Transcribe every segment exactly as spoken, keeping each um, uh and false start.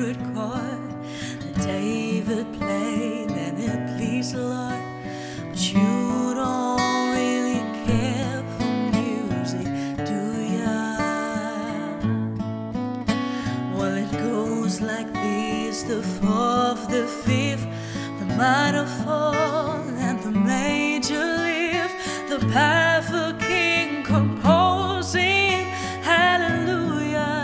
favorite chord that David played, and it pleased the Lord. But you don't really care for music, do ya? Well, it goes like this: the fourth, the fifth, the minor fall, and the major lift, the powerful king composing hallelujah,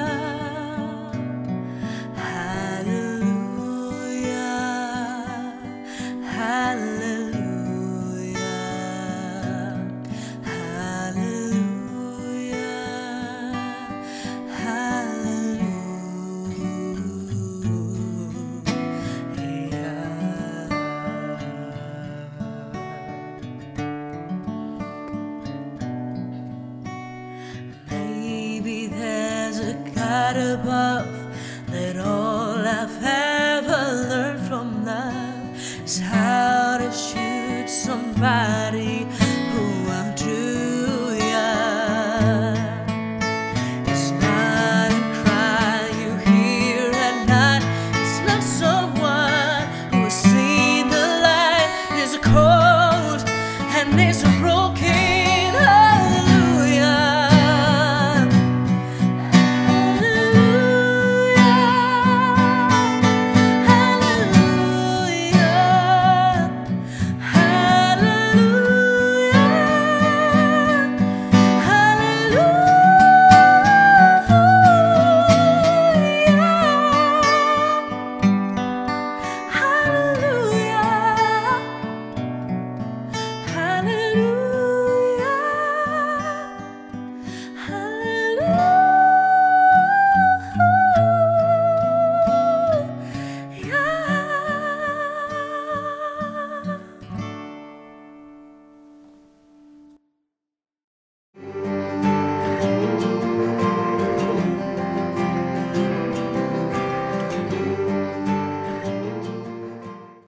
hallelujah, hallelujah, hallelujah, Maybe there's a God above, that all I've ever learned from love is how to shoot somebody